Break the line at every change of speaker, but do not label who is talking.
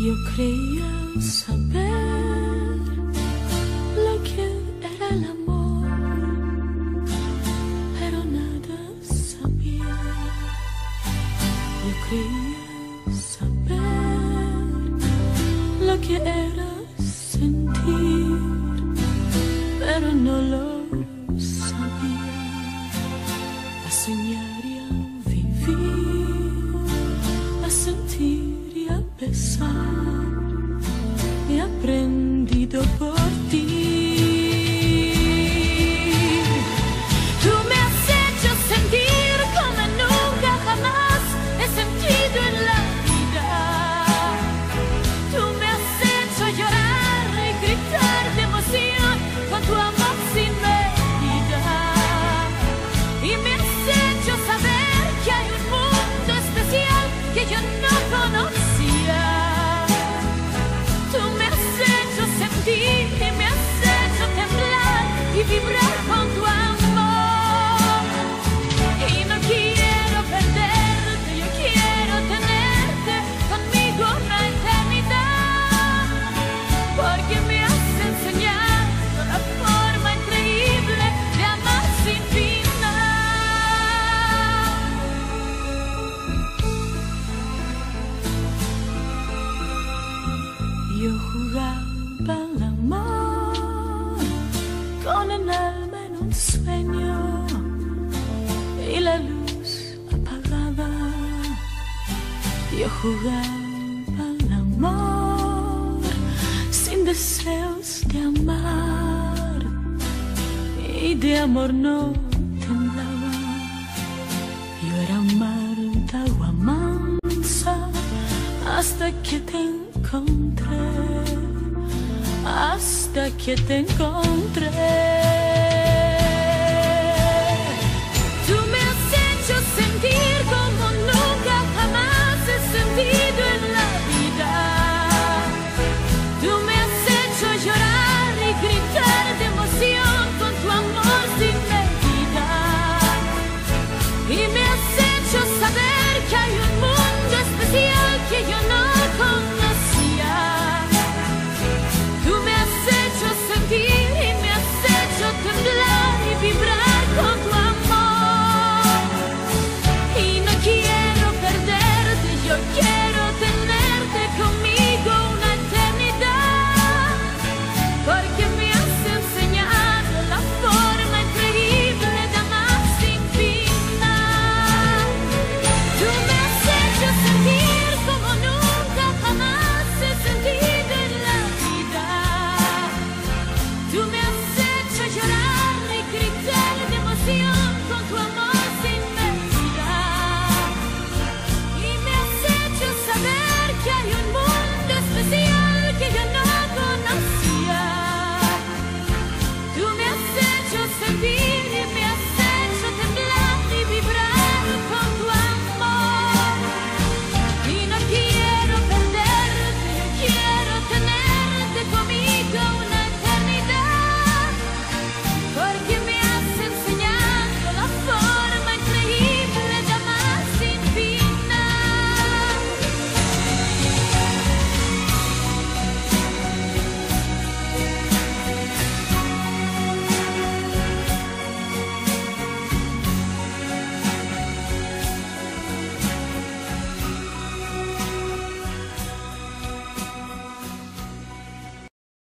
Yo creía saber lo que era el amor, pero nada sabía. Yo creía saber lo que era sentir, pero no lo sabía. A soñar y a vivir, a sentir y a besar, he aprendido por ti. Tú me has hecho sentir como nunca jamás he sentido en la vida. Tú me has hecho llorar y gritar de emoción con tu amor sin medida. Y me has hecho saber que hay un mundo especial que yo no conocía. Tú me has hecho sentir y me has hecho temblar y vibrar con tu amor. Y no quiero perderte, yo quiero tenerte conmigo una eternidad, porque me has enseñado la forma increíble de amar sin final. Yo jugaba al amor con el alma en un sueño y la luz apagada. Yo jugaba al amor sin deseos de amar y de amor no temblaba. Yo era Marta Guamanza hasta que te encontré, hasta que te encontré.